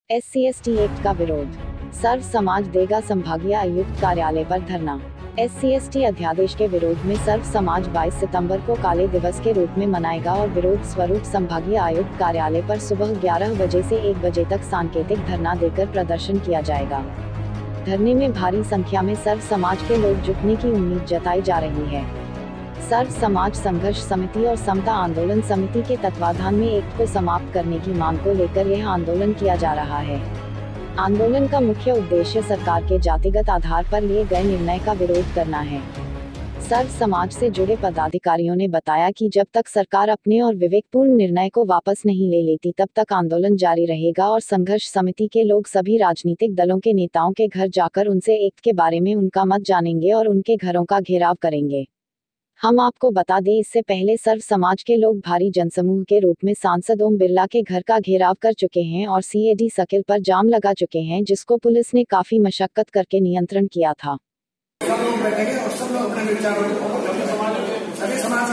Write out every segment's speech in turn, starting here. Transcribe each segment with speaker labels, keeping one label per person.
Speaker 1: SC/ST act का विरोध। सर्व समाज देगा संभागीय आयुक्त कार्यालय पर धरना। SC/ST अध्यादेश के विरोध में सर्व समाज 22 सितंबर को काले दिवस के रूप में मनाएगा और विरोध स्वरूप संभागीय आयुक्त कार्यालय पर सुबह 11 बजे से 1 बजे तक सांकेतिक धरना देकर प्रदर्शन किया जाएगा। धरने में भारी संख्या में सर्व समाज के लोग जुटने की उम्मीद जताई जा रही है। सर्व समाज संघर्ष समिति और समता आंदोलन समिति के तत्वाधान में एक्ट को समाप्त करने की मांग को लेकर यह आंदोलन किया जा रहा है। आंदोलन का मुख्य उद्देश्य सरकार के जातिगत आधार पर लिए गए निर्णय का विरोध करना है। सर्व समाज से जुड़े पदाधिकारियों ने बताया कि जब तक सरकार अपने और विवेकपूर्ण निर्णय को वापस नहीं ले लेती तब तक आंदोलन जारी रहेगा और संघर्ष समिति के लोग सभी राजनीतिक दलों के नेताओं के घर जाकर उनसे एक्ट के बारे में उनका मत जानेंगे और उनके घरों का घेराव करेंगे। हम आपको बता दें, इससे पहले सर्व समाज के लोग भारी जनसमूह के रूप में सांसद ओम बिरला के घर का घेराव कर चुके हैं और CAD सर्किल पर जाम लगा चुके हैं, जिसको पुलिस ने काफी मशक्कत करके नियंत्रण किया था।
Speaker 2: सब लोग बैठेंगे और सब लोग अपने विचार सभी समाज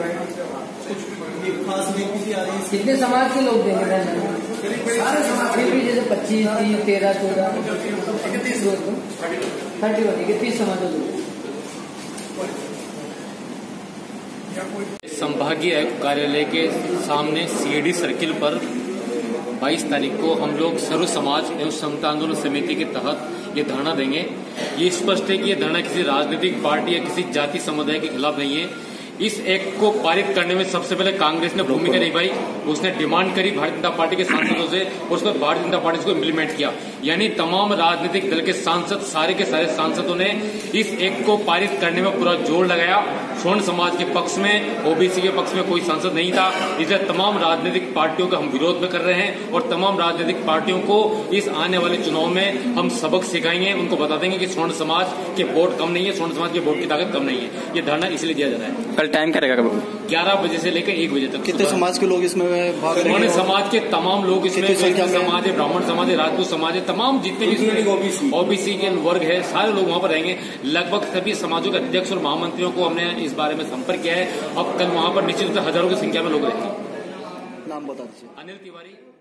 Speaker 3: कितने समाज के लोग देंगे?
Speaker 2: सारे समाज
Speaker 3: जैसे 25, 30, 13, 14, 30 समाज
Speaker 4: संभागीय आयुक्त कार्यालय के सामने CAD सर्किल पर 22 तारीख को हम लोग सर्व समाज एवं समता आंदोलन समिति के तहत ये धरना देंगे। ये स्पष्ट है कि ये धरना किसी राजनीतिक पार्टी या किसी जाति समुदाय के खिलाफ नहीं है। इस एक्ट को पारित करने में सबसे पहले कांग्रेस ने भूमिका निभाई। उसने डिमांड करी भारतीय जनता पार्टी के सांसदों से, उस पर भारतीय जनता पार्टी को इम्प्लीमेंट किया। यानी तमाम राजनीतिक दल के सांसद, सारे के सारे सांसदों ने इस एक्ट को पारित करने में पूरा जोर लगाया। स्वर्ण समाज के पक्ष में, OBC के पक्ष में कोई सांसद नहीं था। इसलिए तमाम राजनीतिक पार्टियों का हम विरोध में कर रहे हैं और तमाम राजनीतिक पार्टियों को इस आने वाले चुनाव में हम सबक सिखाएंगे। उनको बता देंगे कि स्वर्ण समाज के वोट कम नहीं है, स्वर्ण समाज के वोट की ताकत कम नहीं है। ये धरना इसलिए दिया जा रहा है।
Speaker 5: कल टाइम क्या रहेगा?
Speaker 4: 11 बजे से लेकर 1 बजे तक।
Speaker 5: कितने समाज के लोग इसमें भाग रहे हैं?
Speaker 4: समाज के तमाम लोग इसमें, समाज है, ब्राह्मण समाज है, राजपूत समाज है, तमाम जितने भी OBC के वर्ग है, सारे लोग वहां पर रहेंगे। लगभग सभी समाजों के अध्यक्ष और महामंत्रियों को हमने इस बारे में संपर्क किया है। अब कल वहां पर निश्चित हजारों की संख्या में लोग रहेंगे।
Speaker 5: नाम बता दीजिए।
Speaker 4: अनिल तिवारी।